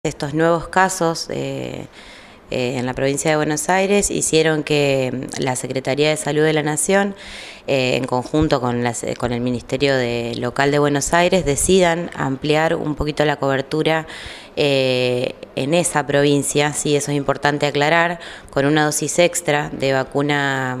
Estos nuevos casos en la provincia de Buenos Aires hicieron que la Secretaría de Salud de la Nación, en conjunto con el Ministerio Local de Buenos Aires, decidan ampliar un poquito la cobertura en esa provincia. Sí, eso es importante aclarar, con una dosis extra de vacuna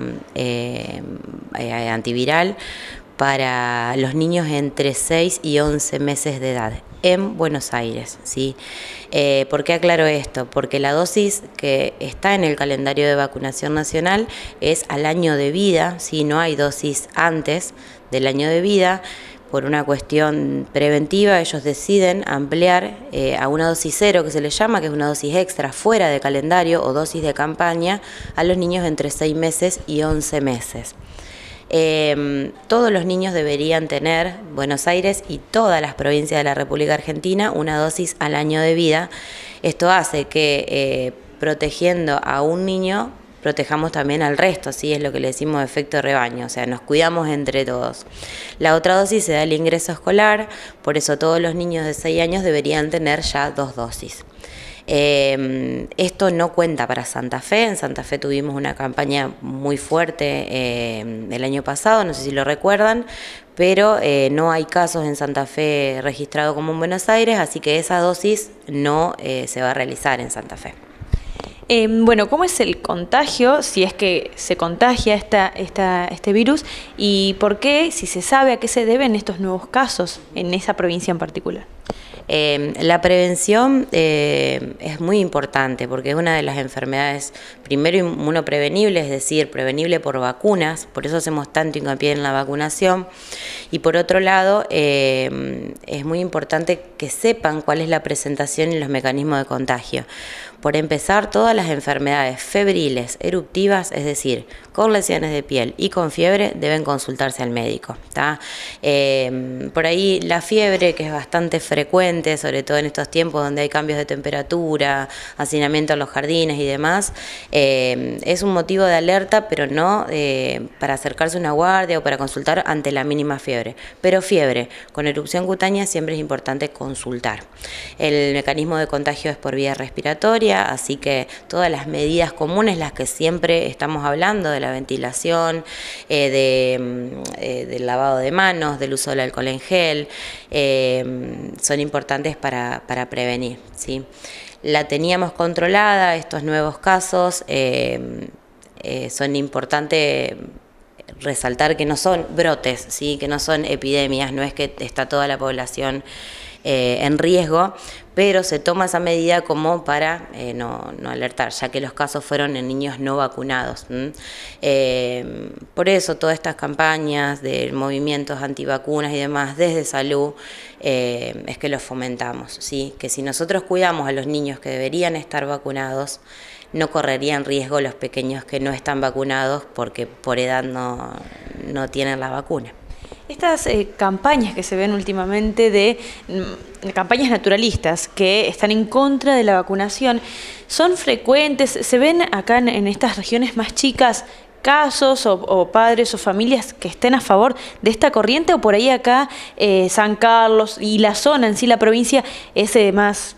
antiviral para los niños entre 6 y 11 meses de edad en Buenos Aires, ¿sí? ¿Por qué aclaro esto? Porque la dosis que está en el calendario de vacunación nacional es al año de vida, ¿sí? No hay dosis antes del año de vida. Por una cuestión preventiva, ellos deciden ampliar a una dosis cero, que se les llama, que es una dosis extra fuera de calendario o dosis de campaña, a los niños entre 6 meses y 11 meses. Todos los niños deberían tener, Buenos Aires y todas las provincias de la República Argentina, una dosis al año de vida. Esto hace que protegiendo a un niño, protejamos también al resto, ¿sí? Es lo que le decimos efecto de rebaño, o sea, nos cuidamos entre todos. La otra dosis se da al ingreso escolar, por eso todos los niños de 6 años deberían tener ya 2 dosis. Esto no cuenta para Santa Fe. En Santa Fe tuvimos una campaña muy fuerte el año pasado, no sé si lo recuerdan, pero no hay casos en Santa Fe registrados como en Buenos Aires, así que esa dosis no se va a realizar en Santa Fe. Bueno, ¿cómo es el contagio, si es que se contagia este virus, y por qué, si se sabe, a qué se deben estos nuevos casos en esa provincia en particular? La prevención es muy importante porque es una de las enfermedades, primero inmunoprevenible, es decir, prevenible por vacunas, por eso hacemos tanto hincapié en la vacunación, y por otro lado es muy importante que sepan cuál es la presentación y los mecanismos de contagio. Por empezar, todas las enfermedades febriles, eruptivas, es decir, con lesiones de piel y con fiebre, deben consultarse al médico, ¿tá? Por ahí la fiebre, que es bastante frecuente, sobre todo en estos tiempos donde hay cambios de temperatura, hacinamiento en los jardines y demás, es un motivo de alerta, pero no para acercarse a una guardia o para consultar ante la mínima fiebre. Pero fiebre con erupción cutánea siempre es importante consultar. El mecanismo de contagio es por vía respiratoria, así que todas las medidas comunes, las que siempre estamos hablando, de la ventilación, del lavado de manos, del uso del alcohol en gel, son importantes para prevenir, ¿sí? La teníamos controlada, estos nuevos casos son importantes resaltar que no son brotes, ¿sí? Que no son epidemias, no es que está toda la población en riesgo, pero se toma esa medida como para no alertar, ya que los casos fueron en niños no vacunados. Por eso todas estas campañas de movimientos antivacunas y demás desde salud es que los fomentamos, ¿sí? Que si nosotros cuidamos a los niños que deberían estar vacunados, no correrían riesgo los pequeños que no están vacunados porque por edad no tienen la vacuna. Estas campañas que se ven últimamente de campañas naturalistas que están en contra de la vacunación, ¿son frecuentes? ¿Se ven acá en estas regiones más chicas casos o padres o familias que estén a favor de esta corriente, o por ahí acá San Carlos y la zona en sí, la provincia, es más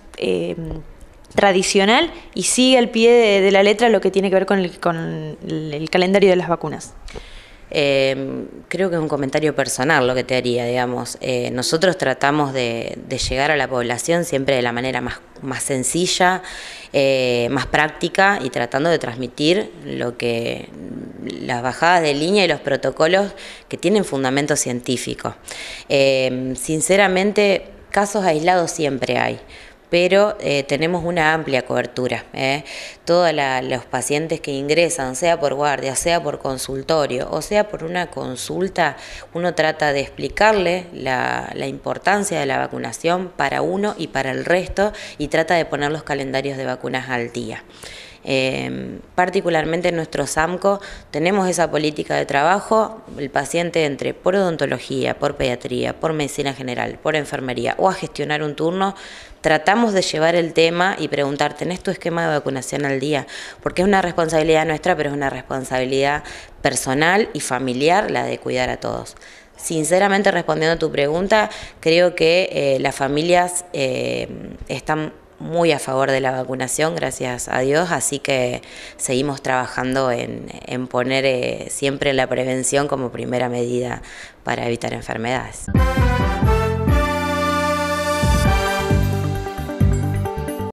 tradicional y sigue al pie de la letra lo que tiene que ver con el calendario de las vacunas? Creo que es un comentario personal lo que te haría, digamos. Nosotros tratamos de llegar a la población siempre de la manera más sencilla, más práctica, y tratando de transmitir las bajadas de línea y los protocolos que tienen fundamento científico. Sinceramente, casos aislados siempre hay, pero tenemos una amplia cobertura. Todos los pacientes que ingresan, sea por guardia, sea por consultorio o sea por una consulta, uno trata de explicarle la importancia de la vacunación para uno y para el resto, y trata de poner los calendarios de vacunas al día. Particularmente en nuestro SAMCO tenemos esa política de trabajo. El paciente entre por odontología, por pediatría, por medicina general, por enfermería o a gestionar un turno, tratamos de llevar el tema y preguntar: ¿tenés tu esquema de vacunación al día? Porque es una responsabilidad nuestra, pero es una responsabilidad personal y familiar la de cuidar a todos. Sinceramente, respondiendo a tu pregunta, creo que las familias están muy a favor de la vacunación, gracias a Dios, así que seguimos trabajando en poner siempre la prevención como primera medida para evitar enfermedades.